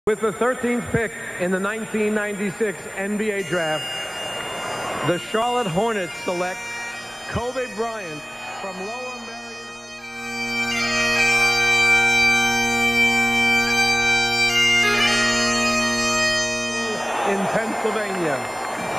With the 13th pick in the 1996 NBA Draft, the Charlotte Hornets select Kobe Bryant from Lower Merion in Pennsylvania.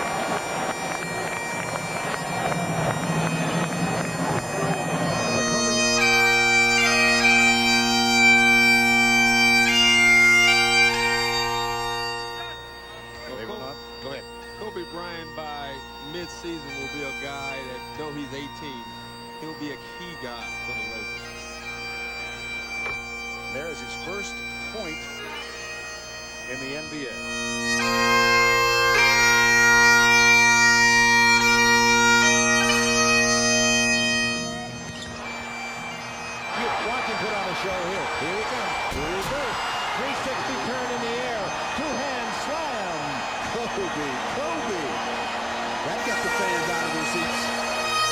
Kobe Bryant by mid-season will be a guy that, though he's 18, he'll be a key guy for the Lakers. There is his first point in the NBA. Watch him put on a show here. Here he comes. Here he goes. 360 turn in the air. Two-hand slam. Kobe. That got the fans out of their seats.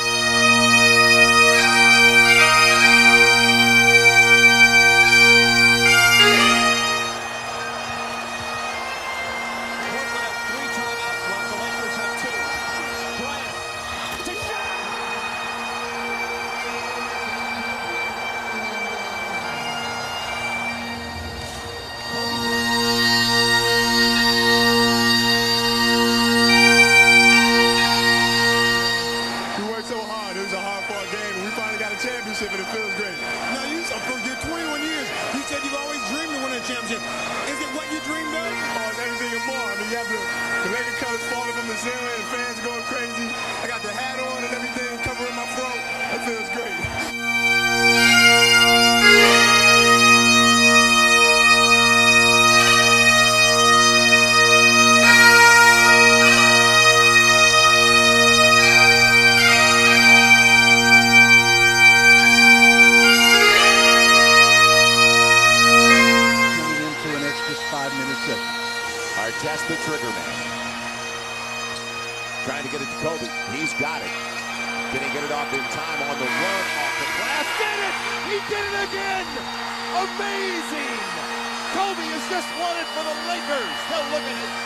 Championship, and it feels great. Now, for your 21 years, you said you've always dreamed of winning a championship. Is it what you dreamed of? Oh, it's everything and more. I mean, you have the Laker colors falling from the ceiling and fans going crazy. I got the hat on and everything covering my throat. It feels great. Test the trigger man. Trying to get it to Kobe. He's got it. Can he get it off in time on the run off the glass? Did it! He did it again! Amazing! Kobe has just won it for the Lakers. Now look at it.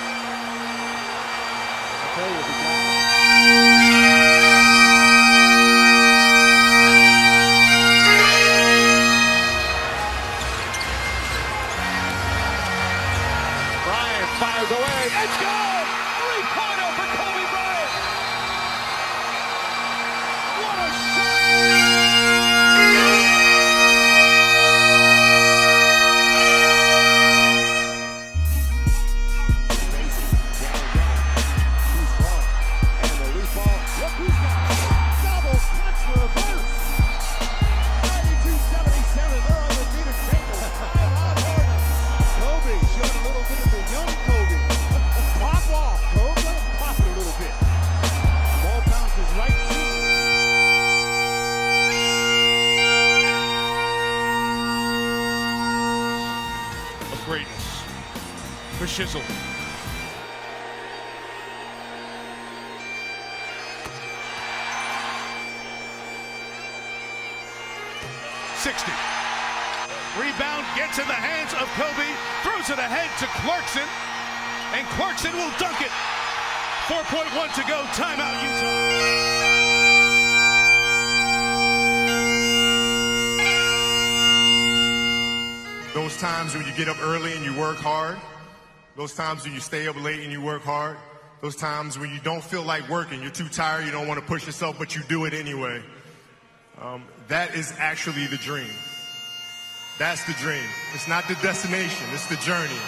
I'll tell you, Fires away. It's good! 3-pointer for Kobe Bryant. What a shot! Amazing. Too strong. And the leaf ball. Look who's got it. Double clutch reverse. 92-77. They're on the beat of Kobe showed a little bit of the young Kobe. Pop off, Kobe. Pop it a little bit. Ball bounces right to of greatness for Shizzle. Rebound gets in the hands of Kobe, throws it ahead to Clarkson, and Clarkson will dunk it. 4.1 to go, timeout Utah. Those times when you get up early and you work hard, those times when you stay up late and you work hard, those times when you don't feel like working, you're too tired, you don't want to push yourself, but you do it anyway. That is actually the dream. That's the dream. It's not the destination, it's the journey.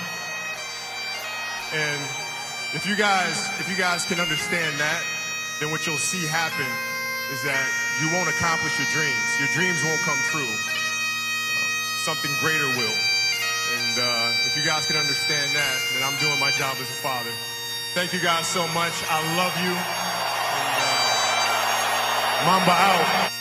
And if you guys can understand that, then what you'll see happen is that you won't accomplish your dreams. Your dreams won't come true. Something greater will. And if you guys can understand that, then I'm doing my job as a father. Thank you guys so much. I love you. And, Mamba out.